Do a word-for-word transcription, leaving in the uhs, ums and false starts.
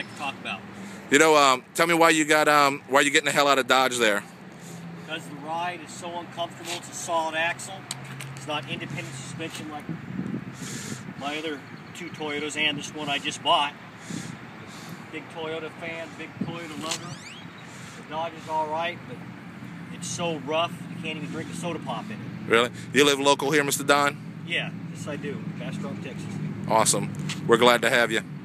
like to talk about? You know, um, tell me why you got um, why you getting the hell out of Dodge there. Because the ride is so uncomfortable. It's a solid axle. It's not independent suspension like my other two Toyotas and this one I just bought. Big Toyota fan, big Toyota lover. The Dodge is all right, but it's so rough you can't even drink a soda pop in it. Really? You live local here, Mister Don? Yeah, yes I do. Bastrop, Texas. Awesome. We're glad to have you.